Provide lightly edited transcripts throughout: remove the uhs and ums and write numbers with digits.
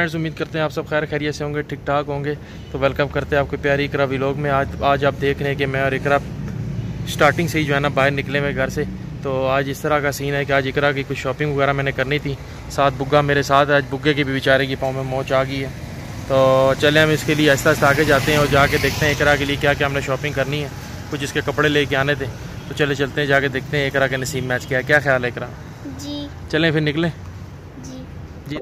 Friends, उम्मीद करते हैं आप सब खैर खैरियत से होंगे, ठीक ठाक होंगे। तो वेलकम करते हैं आपको प्यारी इकरा व्लॉग में। आज आप देख रहे हैं कि मैं और इकरा स्टार्टिंग से ही जो है ना बाहर निकले हुए घर से। तो आज इस तरह का सीन है कि आज इकरा की कुछ शॉपिंग वगैरह मैंने करनी थी। साथ बुग्गा मेरे साथ, आज बुग्गे की भी बेचारे की पाँव में मोच आ गई है। तो चले हम इसके लिए आहिस्ता आहिस्ता आगे जाते हैं और जाके देखते हैं इकरा के लिए क्या क्या हमने शॉपिंग करनी है। कुछ इसके कपड़े लेके आने थे, तो चले चलते हैं, जाके देखते हैं इकरा के नसीब मैच क्या है। क्या ख्याल है इकरा? जी। चलें फिर निकलें जी जी।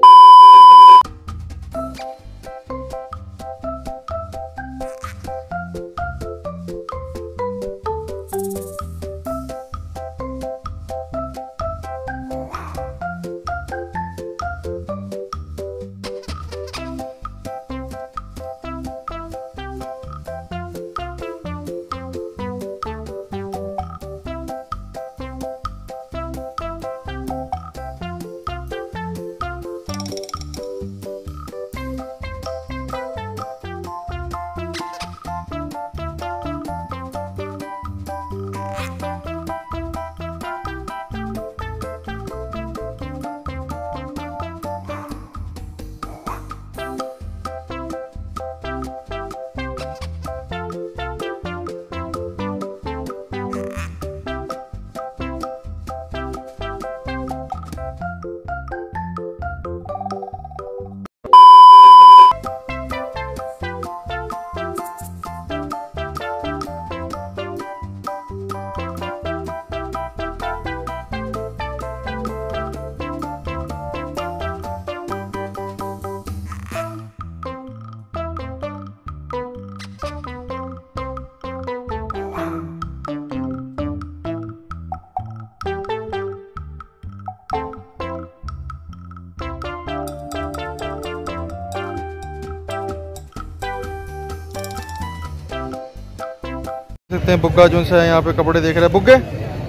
सकते हैं बुग्गा जो है यहाँ पे कपड़े देख रहे हैं। बुग्गे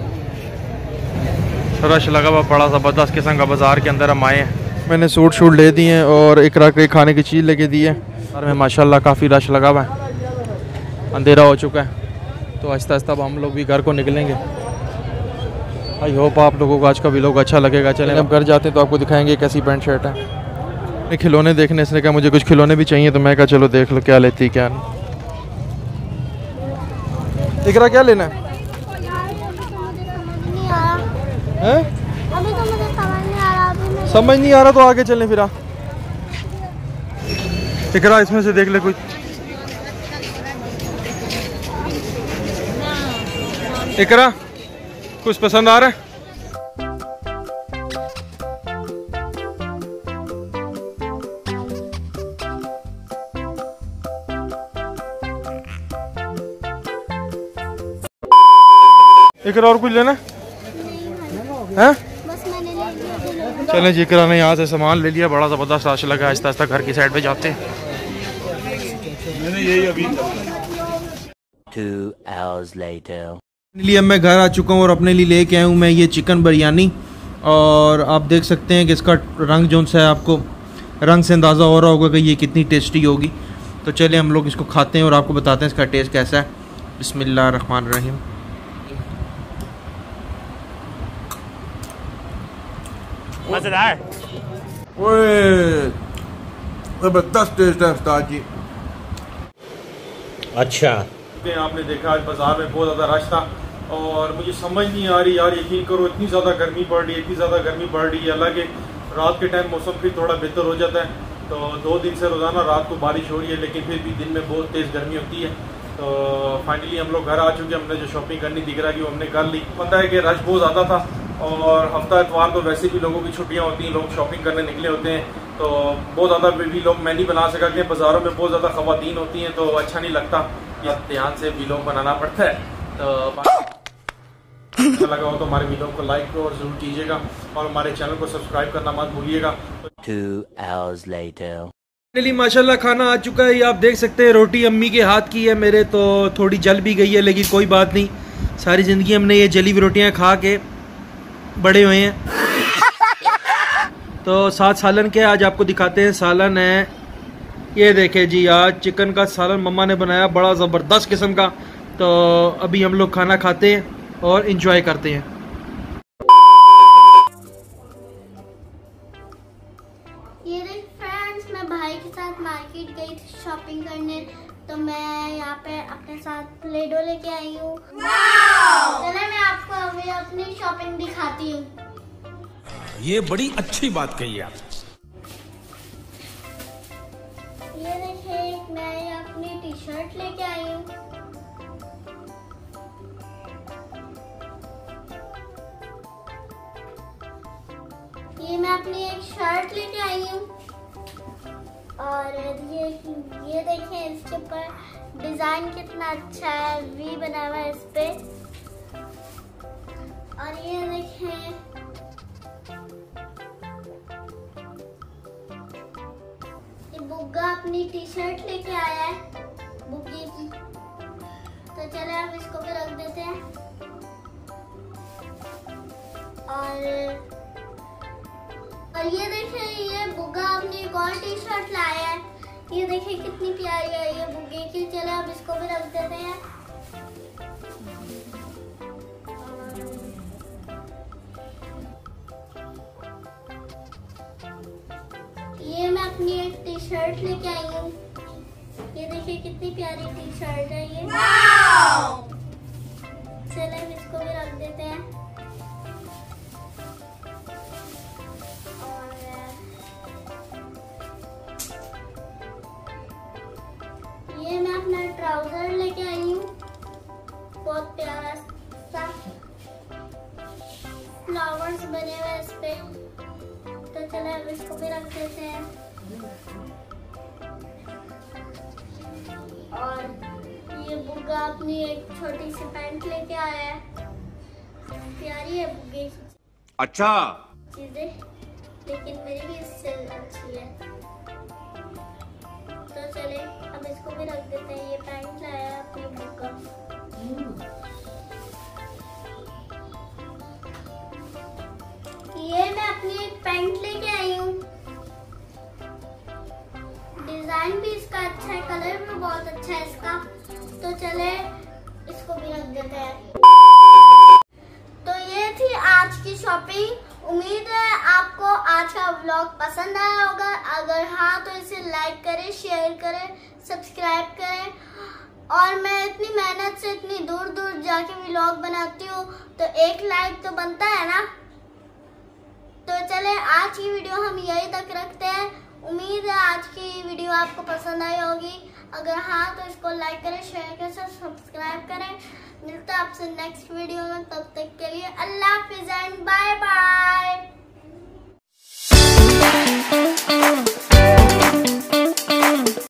रश लगा हुआ बड़ा ज़बरदस्त किस्म का बाज़ार के अंदर हम आए हैं। मैंने सूट शूट ले दिए हैं और इकरा के खाने की चीज़ लेके दी है। और में माशाल्लाह काफ़ी रश लगा हुआ है, अंधेरा हो चुका है। तो आहिस्ता आहिस्ता अब हम लोग भी घर को निकलेंगे। आई होप आप लोगों को आज का व्लॉग अच्छा लगेगा। चलें अब घर जाते हैं तो आपको दिखाएंगे कैसी पैंट शर्ट है। खिलौने देखने, इसने कहा मुझे कुछ खिलौने भी चाहिए, तो मैं कहा चलो देख लो क्या लेती क्या नहीं। इकरा क्या लेना है? अभी तो मुझे समझ नहीं आ रहा। समझ नहीं आ रहा तो आगे चलें फिर। इकरा इसमें से देख ले कुछ। इकरा कुछ पसंद आ रहा है? इकरा और कुछ लेना है? बस मैंने ले लिया। चलें जी, इकरा ने यहाँ से सामान ले लिया, बड़ा ज़बरदस्त रश लगा। आहिस्ता आहिस्ता घर की साइड पे जाते हैं। मैंने यही अभी 2 hours later. अब मैं घर आ चुका हूँ और अपने लिए लेके आया हूँ मैं ये चिकन बिरयानी। और आप देख सकते हैं कि इसका रंग जो सा है, आपको रंग से अंदाज़ा हो रहा होगा कि ये कितनी टेस्टी होगी। तो चले हम लोग इसको खाते हैं और आपको बताते हैं इसका टेस्ट कैसा है। बिस्मिल्लाह रहमान रहीम। मज़ेदार, जबरदस्त टेस्ट है उस्ताद जी। अच्छा आपने देखा आज बाजार में बहुत ज़्यादा रश था और मुझे समझ नहीं आ रही यार, यकीन करो इतनी ज़्यादा गर्मी पड़ रही है, इतनी ज़्यादा गर्मी पड़ रही है। हालांकि रात के टाइम मौसम फिर थोड़ा बेहतर हो जाता है। तो 2 दिन से रोज़ाना रात को बारिश हो रही है, लेकिन फिर भी दिन में बहुत तेज़ गर्मी होती है। तो फाइनली हम लोग घर आ चुके हैं। हमने जो शॉपिंग करनी दिख रहा है कि वो हमने कर ली। पता है कि रश बहुत ज़्यादा था और हफ्ता इतवार तो वैसे भी लोगों की छुट्टियां होती हैं, लोग शॉपिंग करने निकले होते हैं। तो बहुत ज़्यादा भी लोग मैं नहीं बना सका कि बाज़ारों में बहुत ज़्यादा ख़वातीन होती हैं, तो अच्छा नहीं लगता। ये ध्यान से व्लॉग बनाना पड़ता है। तो अच्छा लगा हो तो हमारे व्लॉग को लाइक और ज़रूर कीजिएगा और हमारे चैनल को सब्सक्राइब करना मत भूलिएगा। 2 hours later. फाइनली माशाल्लाह खाना आ चुका है। ये आप देख सकते हैं रोटी अम्मी के हाथ की है मेरे, तो थोड़ी जल भी गई है, लेकिन कोई बात नहीं। सारी ज़िंदगी हमने ये जली हुई रोटियाँ खा के बड़े हुए हैं। तो साथ सालन के आज आपको दिखाते हैं। सालन है, ये देखे जी, आज चिकन का सालन मम्मा ने बनाया, बड़ा ज़बरदस्त किस्म का। तो अभी हम लोग खाना खाते हैं और इंजॉय करते हैं। ये फ्रेंड्स मैं मैं यहाँ पे अपने साथ प्ले डो लेके आई हूँ। चलो मैं आपको अभी अपनी शॉपिंग दिखाती हूँ। ये बड़ी अच्छी बात कही आप। ये देखिए मैं अपनी टी शर्ट लेके आई हूँ। ये मैं अपनी एक शर्ट लेके आई हूँ और ये देखें इसके ऊपर डिजाइन कितना अच्छा है, वी बना हुआ है इस पे। और ये देखें ये बुग्गा अपनी टी शर्ट लेके आया है बुग्गी की। तो चले अब इसको भी रख देते हैं। और ये देखें ये बुग्गा अपनी एक और टी शर्ट लाया है। ये देखिए कितनी प्यारी है ये बुग्गे की। चलो अब इसको भी रख देते हैं। ये मैं अपनी एक टी शर्ट लेके आई हूँ। ये देखिए कितनी प्यारी टी शर्ट है ये। चलो अब इसको भी रख देते हैं। ये मैं अपना ट्राउजर लेके आई हूँ, बहुत प्यारा सा फ्लावर्स बने हुए इस पे। तो चलो अब इसको भी रख देते हैं। और ये बुग्गा अपनी एक छोटी सी पैंट लेके आया है, प्यारी है बुग्गे की अच्छा चीजें, लेकिन मेरी भी इससे अच्छी है। तो चले अब इसको भी रख देते हैं। ये पैंट लाया है अपनी बुग्गा। ये मैं अपनी एक पैंट लेके आई हूँ, डिजाइन भी इसका अच्छा है, कलर भी बहुत अच्छा है इसका। तो चले इसको भी रख देते हैं। तो ये थी आज की शॉपिंग। उम्मीद है आपको आज का व्लॉग पसंद आया होगा। अगर हाँ तो इसे लाइक करें, शेयर करें, सब्सक्राइब करें। और मैं इतनी मेहनत से इतनी दूर दूर जाके व्लॉग बनाती हूँ तो एक लाइक तो बनता है ना। तो चले आज की वीडियो हम यही तक रखते हैं। उम्मीद है आज की वीडियो आपको पसंद आई होगी। अगर हाँ तो इसको लाइक करें, शेयर करें, सब्सक्राइब करें। मिलते हैं आपसे नेक्स्ट वीडियो में, तब तक